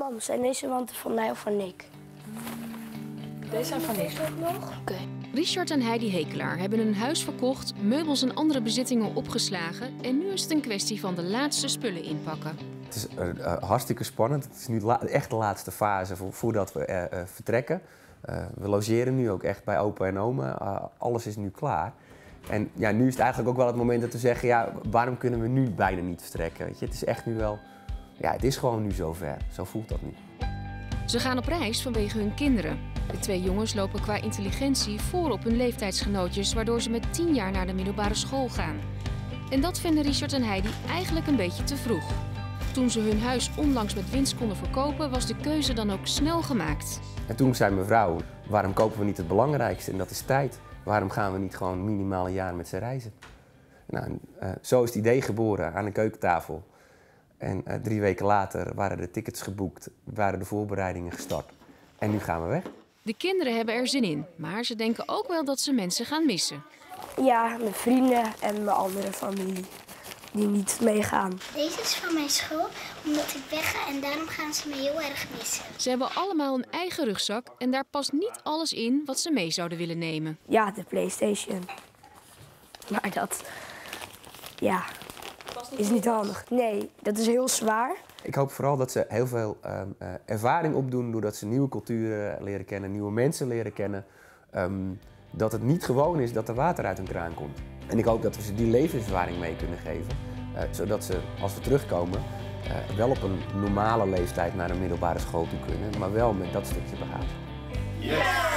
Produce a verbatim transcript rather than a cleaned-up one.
mam, zijn deze wanten van mij of van Nick? Deze zijn van Nick. Nog? Oké. Okay. Richard en Heidi Hekelaar hebben een huis verkocht, meubels en andere bezittingen opgeslagen en nu is het een kwestie van de laatste spullen inpakken. Het is uh, uh, hartstikke spannend. Het is nu la echt de laatste fase vo voordat we uh, uh, vertrekken. Uh, we logeren nu ook echt bij opa en oma. Uh, alles is nu klaar. En ja, nu is het eigenlijk ook wel het moment dat we zeggen, ja, waarom kunnen we nu bijna niet vertrekken? Weet je? Het is echt nu wel, ja, het is gewoon nu zover. Zo voelt dat nu. Ze gaan op reis vanwege hun kinderen. De twee jongens lopen qua intelligentie voor op hun leeftijdsgenootjes, waardoor ze met tien jaar naar de middelbare school gaan. En dat vinden Richard en Heidi eigenlijk een beetje te vroeg. Toen ze hun huis onlangs met winst konden verkopen, was de keuze dan ook snel gemaakt. En toen zei mevrouw, waarom kopen we niet het belangrijkste? En dat is tijd. Waarom gaan we niet gewoon minimaal een jaar met ze reizen? Nou, uh, zo is het idee geboren aan de keukentafel. En uh, drie weken later waren de tickets geboekt, waren de voorbereidingen gestart. En nu gaan we weg. De kinderen hebben er zin in, maar ze denken ook wel dat ze mensen gaan missen. Ja, mijn vrienden en mijn andere familie die niet meegaan. Deze is van mijn school, omdat ik wegga en daarom gaan ze me heel erg missen. Ze hebben allemaal een eigen rugzak en daar past niet alles in wat ze mee zouden willen nemen. Ja, de PlayStation. Maar dat, ja, is niet handig. Nee, dat is heel zwaar. Ik hoop vooral dat ze heel veel um, uh, ervaring opdoen doordat ze nieuwe culturen leren kennen, nieuwe mensen leren kennen. Um, dat het niet gewoon is dat er water uit een kraan komt. En ik hoop dat we ze die levenservaring mee kunnen geven. Uh, zodat ze, als we terugkomen, uh, wel op een normale leeftijd naar een middelbare school toe kunnen. Maar wel met dat stukje bagage. Yes!